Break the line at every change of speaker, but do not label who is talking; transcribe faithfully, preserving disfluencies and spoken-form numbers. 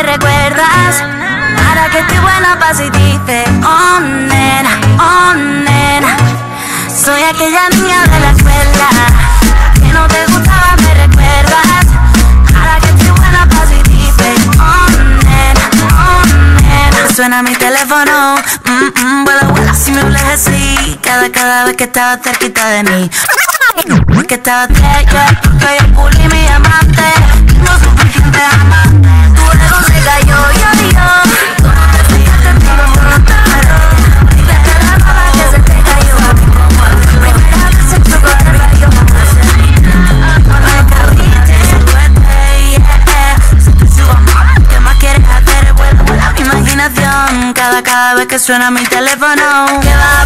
me recuerdas. Ahora que estoy buena pa' si dices, oh nena, oh nena. Soy aquella niña de la escuela que no te gustaba, me recuerdas. Ahora que estoy buena pa' si dices, oh nena, oh nena. Suena mi teléfono, mm, mm, vuela, vuela si me hablas así. Cada, cada vez que estaba cerquita de mí. Que estaba cerca, soy el culo y mi amante. No suficiente amante. Tu ego se cayó, yo, yo. Tú no te fijaste, tú no te paró. Y desde la nada que se te cayó. Primera vez en tu cuerpo yo no me cabiste, se puede, yeah. Si te subo más, ¿qué más quieres hacer? Vuela, vuela mi imaginación. Cada, cada vez que suena mi teléfono. ¿Qué va?